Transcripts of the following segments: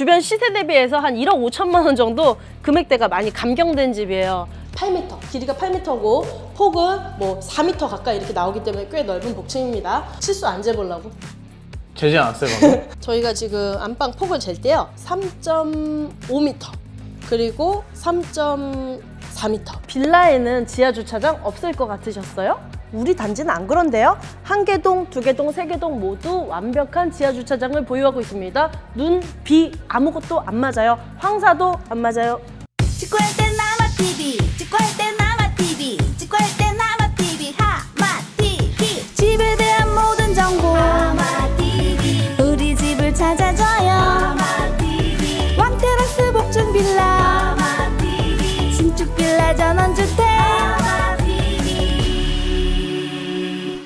주변 시세 대비해서 한 1억 5천만 원 정도 금액대가 많이 감경된 집이에요. 8m, 길이가 8m고 폭은 뭐 4m 가까이 이렇게 나오기 때문에 꽤 넓은 복층입니다. 치수 안 재보려고. 재지 않았어요, 방금? 저희가 지금 안방 폭을 잴 때요 3.5m 그리고 3.4m. 빌라에는 지하 주차장 없을 것 같으셨어요? 우리 단지는 안 그런데요. 한 개동, 두 개동, 세 개동 모두 완벽한 지하 주차장을 보유하고 있습니다. 눈, 비 아무것도 안 맞아요. 황사도 안 맞아요. 찍고 할 땐 하마TV, 찍고 할 땐 하마TV, 찍고 할 땐 하마TV, 하마TV. 집에 대한 모든 정보 하마TV, 우리 집을 찾아줘요 하마TV. 왕테라스 복층 빌라 하마TV, 신축 빌라 전원주택 하마TV.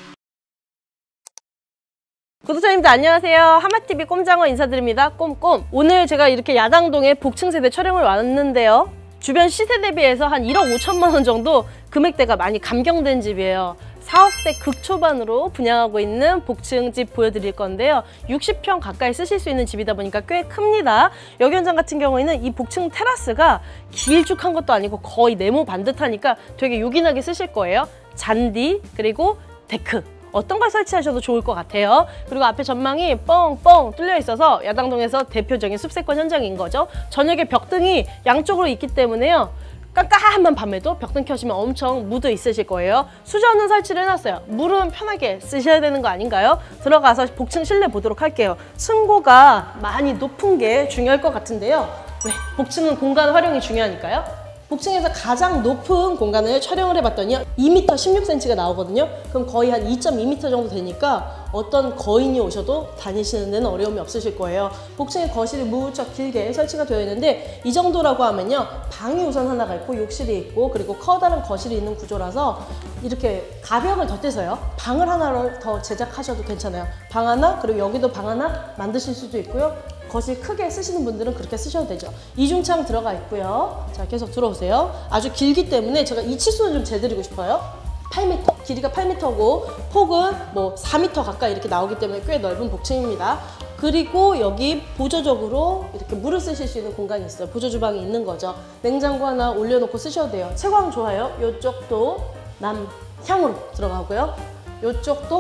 구독자님들 안녕하세요. 하마TV 꼼장어 인사드립니다. 꼼꼼. 오늘 제가 이렇게 야당동에 복층 세대 촬영을 왔는데요. 주변 시세 대비해서 한 1억 5천만 원 정도 금액대가 많이 감경된 집이에요. 4억대 극초반으로 분양하고 있는 복층집 보여드릴 건데요. 60평 가까이 쓰실 수 있는 집이다 보니까 꽤 큽니다. 여기 현장 같은 경우에는 이 복층 테라스가 길쭉한 것도 아니고 거의 네모 반듯하니까 되게 요긴하게 쓰실 거예요. 잔디 그리고 데크. 어떤 걸 설치하셔도 좋을 것 같아요. 그리고 앞에 전망이 뻥뻥 뚫려 있어서 야당동에서 대표적인 숲세권 현장인 거죠. 저녁에 벽등이 양쪽으로 있기 때문에요. 깜깜한 밤에도 벽등 켜시면 엄청 무드 있으실 거예요. 수전은 설치를 해놨어요. 물은 편하게 쓰셔야 되는 거 아닌가요? 들어가서 복층 실내 보도록 할게요. 층고가 많이 높은 게 중요할 것 같은데요. 왜? 복층은 공간 활용이 중요하니까요. 복층에서 가장 높은 공간을 촬영을 해봤더니 2m 16cm가 나오거든요. 그럼 거의 한 2.2m 정도 되니까 어떤 거인이 오셔도 다니시는 데는 어려움이 없으실 거예요. 복층에 거실이 무척 길게 설치가 되어 있는데 이 정도라고 하면요. 방이 우선 하나가 있고 욕실이 있고 그리고 커다란 거실이 있는 구조라서 이렇게 가벽을 덧대서요. 방을 하나를 더 제작하셔도 괜찮아요. 방 하나 그리고 여기도 방 하나 만드실 수도 있고요. 거실 크게 쓰시는 분들은 그렇게 쓰셔도 되죠. 이중창 들어가 있고요. 자, 계속 들어오세요. 아주 길기 때문에 제가 이 치수는 좀 재드리고 싶어요. 8m, 길이가 8m고 폭은 뭐 4m 가까이 이렇게 나오기 때문에 꽤 넓은 복층입니다. 그리고 여기 보조적으로 이렇게 물을 쓰실 수 있는 공간이 있어요. 보조 주방이 있는 거죠. 냉장고 하나 올려놓고 쓰셔도 돼요. 채광 좋아요. 이쪽도 남향으로 들어가고요. 이쪽도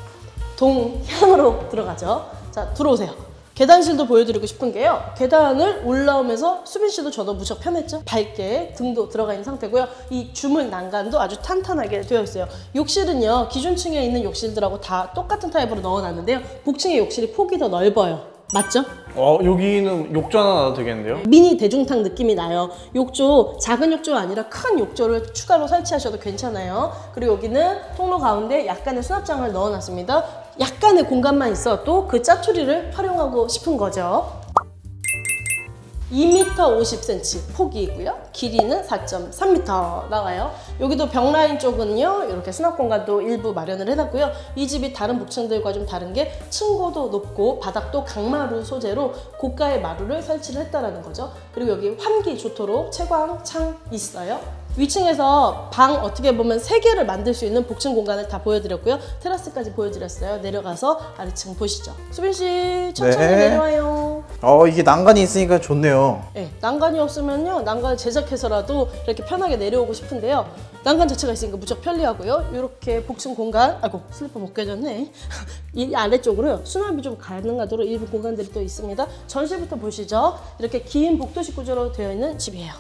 동향으로 들어가죠. 자, 들어오세요. 계단실도 보여드리고 싶은 게요. 계단을 올라오면서 수빈 씨도 저도 무척 편했죠? 밝게 등도 들어가 있는 상태고요. 이 주문 난간도 아주 탄탄하게 되어 있어요. 욕실은요. 기존층에 있는 욕실들하고 다 똑같은 타입으로 넣어놨는데요. 복층의 욕실이 폭이 더 넓어요. 맞죠? 여기는 욕조 하나 놔도 되겠는데요? 미니 대중탕 느낌이 나요. 욕조, 작은 욕조가 아니라 큰 욕조를 추가로 설치하셔도 괜찮아요. 그리고 여기는 통로 가운데 약간의 수납장을 넣어놨습니다. 약간의 공간만 있어도 그 짜투리를 활용하고 싶은 거죠. 2m 50cm 폭이고요. 길이는 4.3m 나와요. 여기도 벽라인 쪽은요. 이렇게 수납 공간도 일부 마련을 해놨고요. 이 집이 다른 복층들과 좀 다른 게 층고도 높고 바닥도 강마루 소재로 고가의 마루를 설치를 했다는 거죠. 그리고 여기 환기 좋도록 채광창 있어요. 위층에서 방 어떻게 보면 3개를 만들 수 있는 복층 공간을 다 보여드렸고요. 테라스까지 보여드렸어요. 내려가서 아래층 보시죠. 수빈씨 천천히 내려와요. 이게 난간이 있으니까 좋네요. 네, 난간이 없으면요. 난간을 제작해서라도 이렇게 편하게 내려오고 싶은데요. 난간 자체가 있으니까 무척 편리하고요. 이렇게 복층 공간, 아이고 슬리퍼 못 깨졌네. 이 아래쪽으로요. 수납이 좀 가능하도록 일부 공간들이 또 있습니다. 전실부터 보시죠. 이렇게 긴 복도식 구조로 되어 있는 집이에요.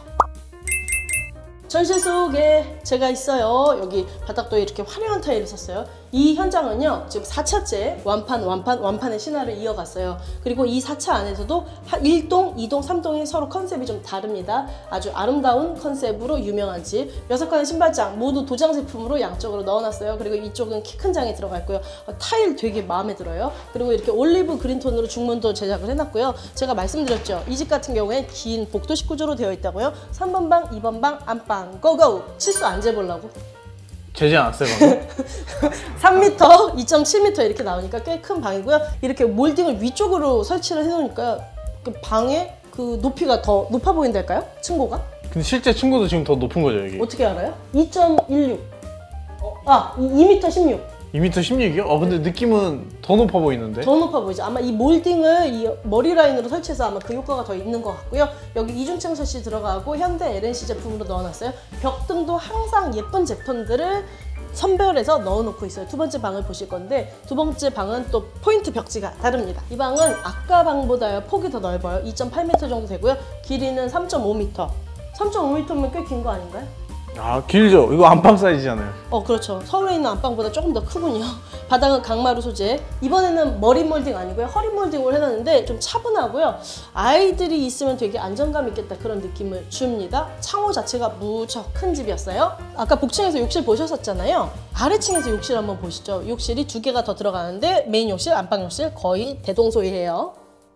전실 속에 제가 있어요. 여기 바닥도 이렇게 화려한 타일을 썼어요. 이 현장은요. 지금 4차째 완판의 신화를 이어갔어요. 그리고 이 4차 안에서도 1동, 2동, 3동이 서로 컨셉이 좀 다릅니다. 아주 아름다운 컨셉으로 유명한 집. 6칸의 신발장 모두 도장 제품으로 양쪽으로 넣어놨어요. 그리고 이쪽은 키 큰 장이 들어가 있고요. 타일 되게 마음에 들어요. 그리고 이렇게 올리브 그린 톤으로 중문도 제작을 해놨고요. 제가 말씀드렸죠. 이 집 같은 경우엔 긴 복도식 구조로 되어 있다고요. 3번 방, 2번 방, 안방 고고! 치수 안 재보려고. 재지 않았어요, 방금? 3m, 2.7m 이렇게 나오니까 꽤 큰 방이고요. 이렇게 몰딩을 위쪽으로 설치를 해놓으니까 그 방의 그 높이가 더 높아 보인달까요? 층고가? 근데 실제 층고도 지금 더 높은 거죠, 여기? 어떻게 알아요? 2.16. 2m 16. 2m 16이요? 근데 느낌은 더 높아 보이는데? 더 높아 보이죠? 아마 이 몰딩을 이 머리 라인으로 설치해서 아마 그 효과가 더 있는 것 같고요. 여기 이중층 샷이 들어가고 현대 LNC 제품으로 넣어놨어요. 벽등도 항상 예쁜 제품들을 선별해서 넣어놓고 있어요. 두 번째 방을 보실 건데 두 번째 방은 또 포인트 벽지가 다릅니다. 이 방은 아까 방보다 폭이 더 넓어요. 2.8m 정도 되고요. 길이는 3.5m. 3.5m면 꽤 긴 거 아닌가요? 아, 길죠? 이거 안방 사이즈잖아요. 그렇죠. 서울에 있는 안방보다 조금 더 크군요. 바닥은 강마루 소재. 이번에는 머리 몰딩 아니고요. 허리 몰딩을 해놨는데 좀 차분하고요. 아이들이 있으면 되게 안정감 있겠다 그런 느낌을 줍니다. 창호 자체가 무척 큰 집이었어요. 아까 복층에서 욕실 보셨었잖아요. 아래층에서 욕실 한번 보시죠. 욕실이 2개가 더 들어가는데 메인 욕실, 안방 욕실 거의 대동소이해요.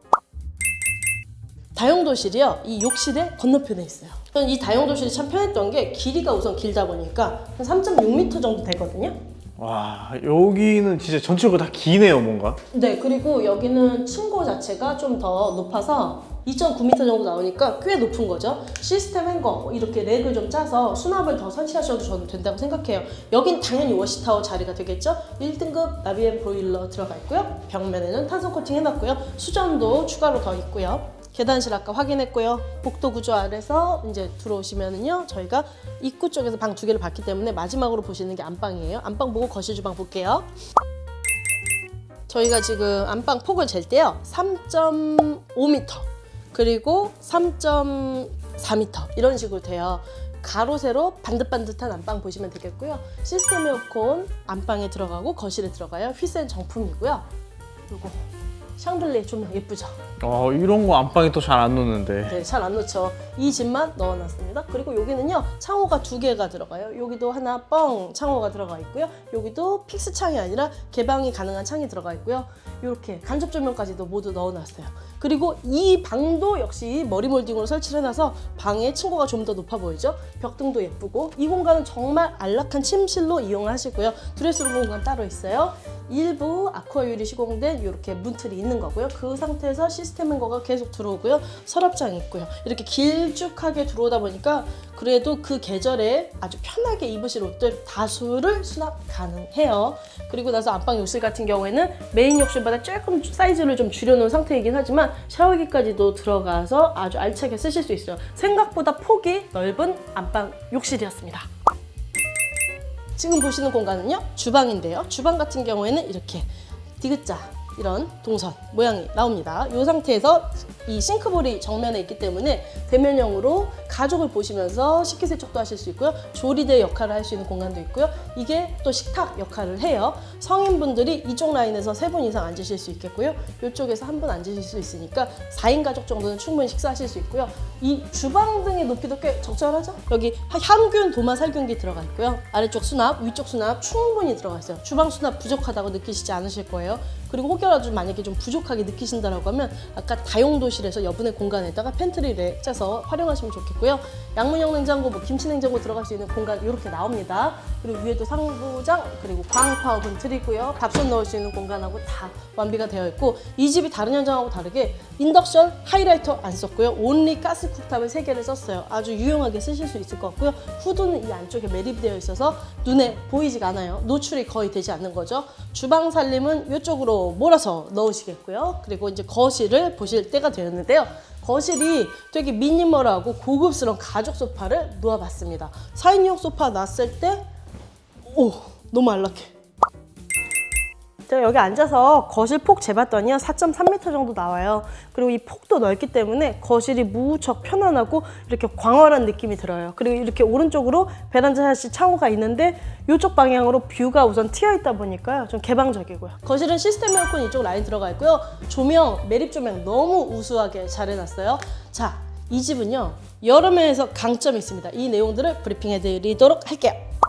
다용도실이요. 이 욕실의 건너편에 있어요. 저는 이 다용도실이 참 편했던 게 길이가 우선 길다 보니까 한 3.6m 정도 되거든요. 와, 여기는 진짜 전체가 다 기네요, 뭔가. 네, 그리고 여기는 층고 자체가 좀 더 높아서 2.9m 정도 나오니까 꽤 높은 거죠. 시스템 행거 이렇게 렉을 좀 짜서 수납을 더 설치하셔도 저는 된다고 생각해요. 여긴 당연히 워시타워 자리가 되겠죠. 1등급 나비엔 보일러 들어가 있고요. 벽면에는 탄소 코팅 해놨고요. 수전도 추가로 더 있고요. 계단실 아까 확인했고요. 복도 구조 아래서 이제 들어오시면은요. 저희가 입구 쪽에서 방 2개를 봤기 때문에 마지막으로 보시는 게 안방이에요. 안방 보고 거실 주방 볼게요. 저희가 지금 안방 폭을 잴 때요. 3.5m 그리고 3.4m 이런 식으로 돼요. 가로 세로 반듯반듯한 안방 보시면 되겠고요. 시스템 에어컨 안방에 들어가고 거실에 들어가요. 휘센 정품이고요. 그리고 샹들리에 조명 예쁘죠? 이런 거 안방에 또 잘 안 놓는데. 네, 잘 안 넣죠. 이 집만 넣어놨습니다. 그리고 여기는요, 창호가 2개가 들어가요. 여기도 하나 뻥 창호가 들어가 있고요. 여기도 픽스 창이 아니라 개방이 가능한 창이 들어가 있고요. 이렇게 간접 조명까지도 모두 넣어놨어요. 그리고 이 방도 역시 머리 몰딩으로 설치를 해놔서 방의 층고가 좀 더 높아 보이죠? 벽등도 예쁘고 이 공간은 정말 안락한 침실로 이용하시고요. 드레스룸 공간 따로 있어요. 일부 아쿠아 유리 시공된 이렇게 문틀이 있는 거고요. 그 상태에서 시스템 행거가 계속 들어오고요. 서랍장이 있고요. 이렇게 길쭉하게 들어오다 보니까 그래도 그 계절에 아주 편하게 입으실 옷들 다수를 수납 가능해요. 그리고 나서 안방 욕실 같은 경우에는 메인 욕실보다 조금 사이즈를 좀 줄여놓은 상태이긴 하지만 샤워기까지도 들어가서 아주 알차게 쓰실 수 있어요. 생각보다 폭이 넓은 안방 욕실이었습니다. 지금 보시는 공간은요, 주방인데요. 주방 같은 경우에는 이렇게 디귿자 이런 동선 모양이 나옵니다. 이 상태에서 이 싱크볼이 정면에 있기 때문에 대면형으로 가족을 보시면서 식기세척도 하실 수 있고요. 조리대 역할을 할 수 있는 공간도 있고요. 이게 또 식탁 역할을 해요. 성인분들이 이쪽 라인에서 3분 이상 앉으실 수 있겠고요. 이쪽에서 1분 앉으실 수 있으니까 4인 가족 정도는 충분히 식사하실 수 있고요. 이 주방 등의 높이도 꽤 적절하죠? 여기 향균 도마 살균기 들어가 있고요. 아래쪽 수납, 위쪽 수납 충분히 들어가 있어요. 주방 수납 부족하다고 느끼시지 않으실 거예요. 그리고 혹여라도 만약에 좀 부족하게 느끼신다고 하면 아까 다용도실에서 여분의 공간에다가 팬트리를 짜서 활용하시면 좋겠고요. 양문형 냉장고, 김치 냉장고 들어갈 수 있는 공간 이렇게 나옵니다. 그리고 위에도 상부장, 그리고 광파 오븐 틀이고요. 밥솥 넣을 수 있는 공간하고 다 완비가 되어 있고 이 집이 다른 현장하고 다르게 인덕션 하이라이터 안 썼고요. 온리 가스 쿡탑을 3개를 썼어요. 아주 유용하게 쓰실 수 있을 것 같고요. 후드는 이 안쪽에 매립되어 있어서 눈에 보이지가 않아요. 노출이 거의 되지 않는 거죠. 주방 살림은 이쪽으로 몰아서 넣으시겠고요. 그리고 이제 거실을 보실 때가 되었는데요. 거실이 되게 미니멀하고 고급스러운 가죽 소파를 놓아봤습니다. 4인용 소파 놨을 때 너무 안락해. 제가 여기 앉아서 거실 폭 재봤더니요 4.3m 정도 나와요. 그리고 이 폭도 넓기 때문에 거실이 무척 편안하고 이렇게 광활한 느낌이 들어요. 그리고 이렇게 오른쪽으로 베란다 샷시 창호가 있는데 이쪽 방향으로 뷰가 우선 튀어 있다 보니까요 좀 개방적이고요. 거실은 시스템 에어컨 이쪽 라인 들어가 있고요. 조명, 매립 조명 너무 우수하게 잘 해놨어요. 자, 이 집은요 여러 면에서 강점이 있습니다. 이 내용들을 브리핑해드리도록 할게요.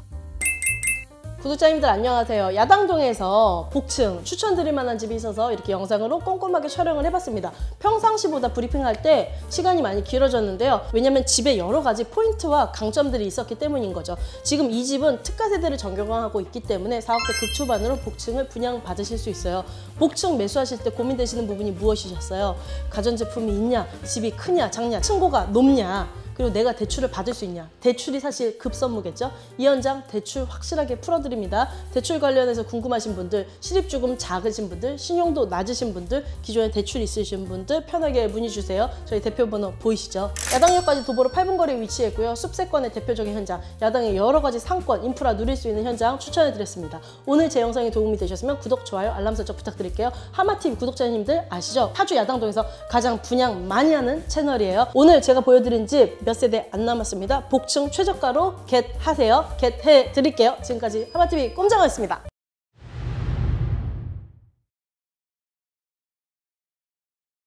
구독자님들 안녕하세요. 야당동에서 복층 추천드릴 만한 집이 있어서 이렇게 영상으로 꼼꼼하게 촬영을 해봤습니다. 평상시보다 브리핑할 때 시간이 많이 길어졌는데요. 왜냐면 집에 여러 가지 포인트와 강점들이 있었기 때문인 거죠. 지금 이 집은 특가 세대를 전경하고 있기 때문에 4억대 극초반으로 복층을 분양받으실 수 있어요. 복층 매수하실 때 고민되시는 부분이 무엇이셨어요? 가전제품이 있냐? 집이 크냐? 작냐? 층고가 높냐? 그리고 내가 대출을 받을 수 있냐. 대출이 사실 급선무겠죠. 이 현장 대출 확실하게 풀어드립니다. 대출 관련해서 궁금하신 분들, 실입주금 작으신 분들, 신용도 낮으신 분들, 기존에 대출 있으신 분들 편하게 문의 주세요. 저희 대표번호 보이시죠? 야당역까지 도보로 8분 거리에 위치했고요. 숲세권의 대표적인 현장, 야당의 여러 가지 상권, 인프라 누릴 수 있는 현장 추천해드렸습니다. 오늘 제 영상이 도움이 되셨으면 구독, 좋아요, 알람 설정 부탁드릴게요. 하마TV 구독자님들 아시죠? 파주 야당동에서 가장 분양 많이 하는 채널이에요. 오늘 제가 보여드린 집 몇 세대 안 남았습니다. 복층 최저가로 겟 하세요. 겟 해드릴게요. 지금까지 하마TV 꼼장어였습니다.